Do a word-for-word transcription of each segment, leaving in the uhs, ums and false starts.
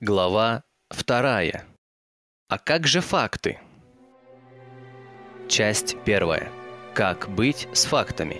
Глава вторая. А как же факты? Часть первая. Как быть с фактами?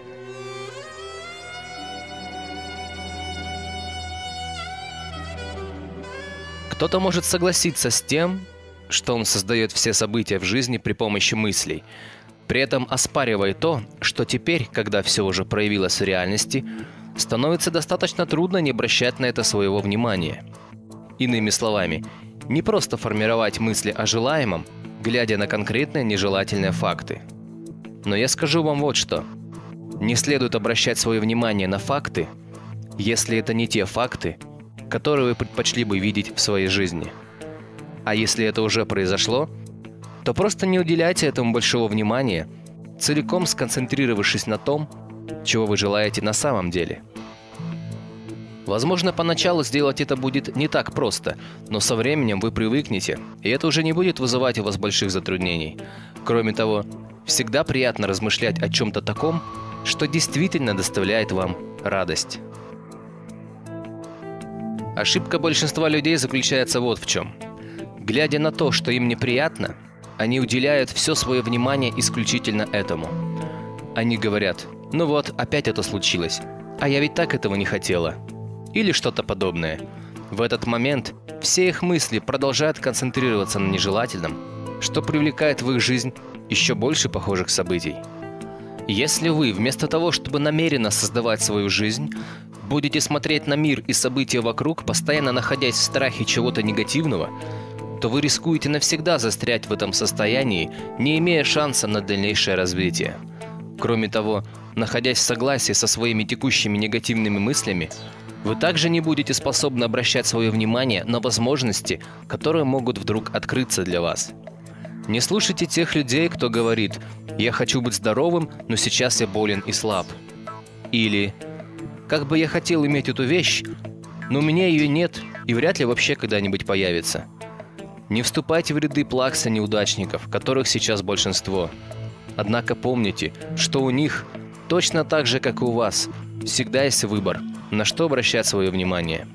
Кто-то может согласиться с тем, что он создает все события в жизни при помощи мыслей, при этом оспаривая то, что теперь, когда все уже проявилось в реальности, становится достаточно трудно не обращать на это своего внимания. Иными словами, не просто формировать мысли о желаемом, глядя на конкретные нежелательные факты. Но я скажу вам вот что. Не следует обращать свое внимание на факты, если это не те факты, которые вы предпочли бы видеть в своей жизни. А если это уже произошло, то просто не уделяйте этому большого внимания, целиком сконцентрировавшись на том, чего вы желаете на самом деле. Возможно, поначалу сделать это будет не так просто, но со временем вы привыкнете, и это уже не будет вызывать у вас больших затруднений. Кроме того, всегда приятно размышлять о чем-то таком, что действительно доставляет вам радость. Ошибка большинства людей заключается вот в чем. Глядя на то, что им неприятно, они уделяют все свое внимание исключительно этому. Они говорят: «Ну вот, опять это случилось, а я ведь так этого не хотела». Или что-то подобное. В этот момент все их мысли продолжают концентрироваться на нежелательном, что привлекает в их жизнь еще больше похожих событий. Если вы, вместо того, чтобы намеренно создавать свою жизнь, будете смотреть на мир и события вокруг, постоянно находясь в страхе чего-то негативного, то вы рискуете навсегда застрять в этом состоянии, не имея шанса на дальнейшее развитие. Кроме того, находясь в согласии со своими текущими негативными мыслями, вы также не будете способны обращать свое внимание на возможности, которые могут вдруг открыться для вас. Не слушайте тех людей, кто говорит: «Я хочу быть здоровым, но сейчас я болен и слаб». Или «Как бы я хотел иметь эту вещь, но у меня ее нет и вряд ли вообще когда-нибудь появится». Не вступайте в ряды плакса-неудачников, которых сейчас большинство. Однако помните, что у них, точно так же, как и у вас, всегда есть выбор, на что обращать свое внимание.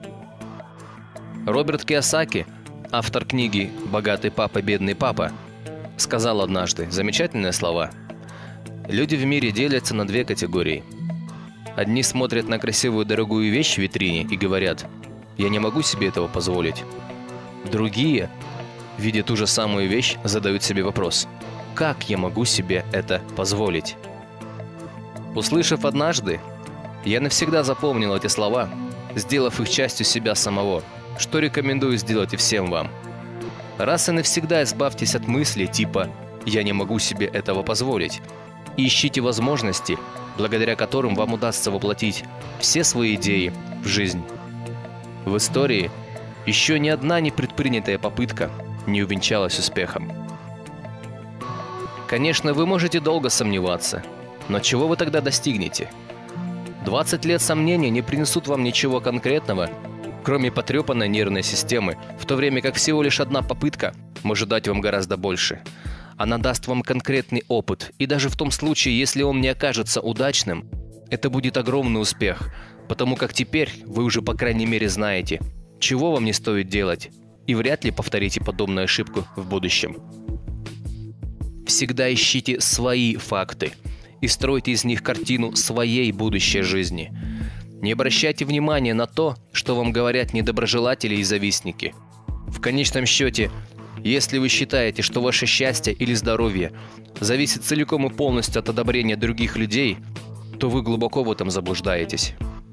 Роберт Кийосаки, автор книги «Богатый папа, бедный папа», сказал однажды замечательные слова. Люди в мире делятся на две категории. Одни смотрят на красивую дорогую вещь в витрине и говорят: «Я не могу себе этого позволить». Другие, видя ту же самую вещь, задают себе вопрос: «Как я могу себе это позволить?» Услышав однажды, я навсегда запомнил эти слова, сделав их частью себя самого, что рекомендую сделать и всем вам. Раз и навсегда избавьтесь от мыслей типа «я не могу себе этого позволить» и ищите возможности, благодаря которым вам удастся воплотить все свои идеи в жизнь. В истории еще ни одна непредпринятая попытка не увенчалась успехом. Конечно, вы можете долго сомневаться, но чего вы тогда достигнете? двадцать лет сомнений не принесут вам ничего конкретного, кроме потрепанной нервной системы, в то время как всего лишь одна попытка может дать вам гораздо больше. Она даст вам конкретный опыт, и даже в том случае, если он не окажется удачным, это будет огромный успех, потому как теперь вы уже по крайней мере знаете, чего вам не стоит делать, и вряд ли повторите подобную ошибку в будущем. Всегда ищите свои факты и стройте из них картину своей будущей жизни. Не обращайте внимания на то, что вам говорят недоброжелатели и завистники. В конечном счете, если вы считаете, что ваше счастье или здоровье зависит целиком и полностью от одобрения других людей, то вы глубоко в этом заблуждаетесь.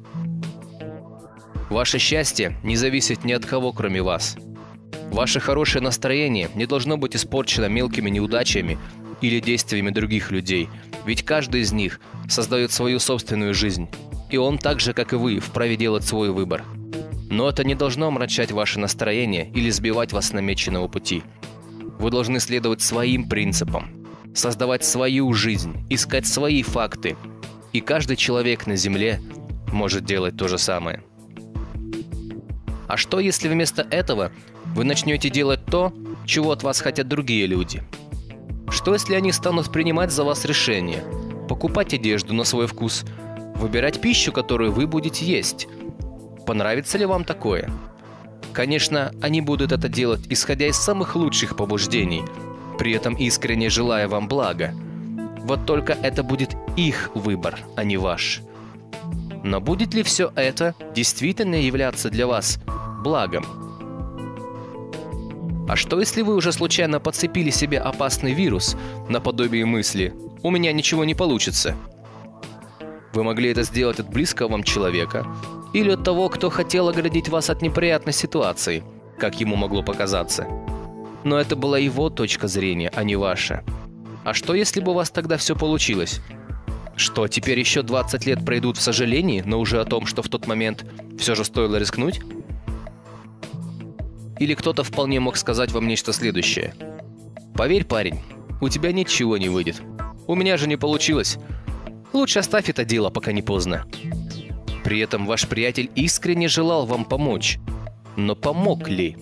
Ваше счастье не зависит ни от кого, кроме вас. Ваше хорошее настроение не должно быть испорчено мелкими неудачами или действиями других людей, ведь каждый из них создает свою собственную жизнь, и он так же, как и вы, вправе делать свой выбор. Но это не должно омрачать ваше настроение или сбивать вас с намеченного пути. Вы должны следовать своим принципам, создавать свою жизнь, искать свои факты, и каждый человек на Земле может делать то же самое. А что, если вместо этого вы начнете делать то, чего от вас хотят другие люди? Что, если они станут принимать за вас решения, покупать одежду на свой вкус, выбирать пищу, которую вы будете есть? Понравится ли вам такое? Конечно, они будут это делать, исходя из самых лучших побуждений, при этом искренне желая вам блага. Вот только это будет их выбор, а не ваш. Но будет ли все это действительно являться для вас благом? А что, если вы уже случайно подцепили себе опасный вирус, наподобие мысли «у меня ничего не получится»? Вы могли это сделать от близкого вам человека или от того, кто хотел оградить вас от неприятной ситуации, как ему могло показаться. Но это была его точка зрения, а не ваша. А что, если бы у вас тогда все получилось? Что, теперь еще двадцать лет пройдут в сожалении, но уже о том, что в тот момент все же стоило рискнуть? Или кто-то вполне мог сказать вам нечто следующее. «Поверь, парень, у тебя ничего не выйдет. У меня же не получилось. Лучше оставь это дело, пока не поздно». При этом ваш приятель искренне желал вам помочь. Но помог ли?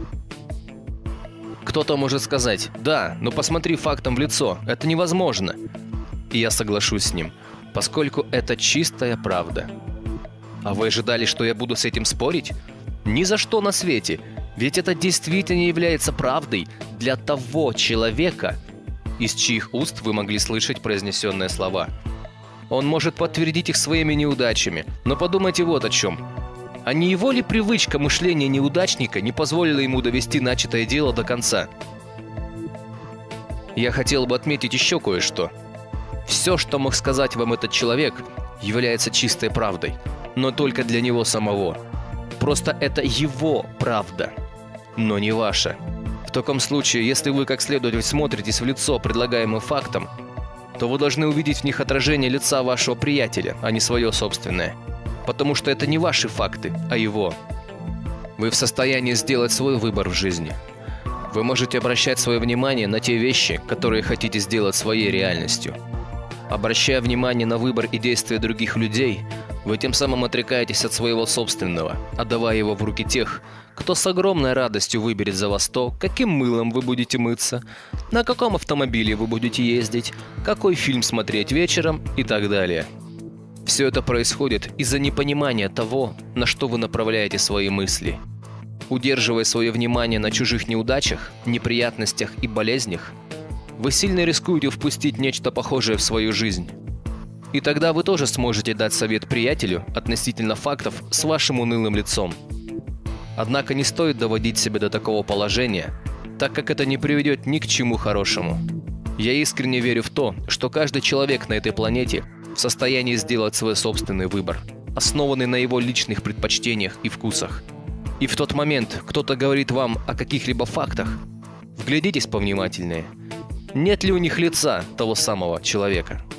Кто-то может сказать: «Да, но посмотри фактам в лицо, это невозможно». И я соглашусь с ним, поскольку это чистая правда. А вы ожидали, что я буду с этим спорить? Ни за что на свете. Ведь это действительно является правдой для того человека, из чьих уст вы могли слышать произнесенные слова. Он может подтвердить их своими неудачами, но подумайте вот о чем. А не его ли привычка мышления неудачника не позволила ему довести начатое дело до конца? Я хотел бы отметить еще кое-что. Все, что мог сказать вам этот человек, является чистой правдой, но только для него самого. Просто это его правда, но не ваша. В таком случае, если вы как следует смотритесь в лицо предлагаемым фактам, то вы должны увидеть в них отражение лица вашего приятеля, а не свое собственное. Потому что это не ваши факты, а его. Вы в состоянии сделать свой выбор в жизни. Вы можете обращать свое внимание на те вещи, которые хотите сделать своей реальностью. Обращая внимание на выбор и действия других людей, вы тем самым отрекаетесь от своего собственного, отдавая его в руки тех, кто с огромной радостью выберет за вас то, каким мылом вы будете мыться, на каком автомобиле вы будете ездить, какой фильм смотреть вечером и так далее. Все это происходит из-за непонимания того, на что вы направляете свои мысли. Удерживая свое внимание на чужих неудачах, неприятностях и болезнях, вы сильно рискуете впустить нечто похожее в свою жизнь. И тогда вы тоже сможете дать совет приятелю относительно фактов с вашим унылым лицом. Однако не стоит доводить себя до такого положения, так как это не приведет ни к чему хорошему. Я искренне верю в то, что каждый человек на этой планете в состоянии сделать свой собственный выбор, основанный на его личных предпочтениях и вкусах. И в тот момент кто-то говорит вам о каких-либо фактах, вглядитесь повнимательнее. Нет ли у них лица того самого человека?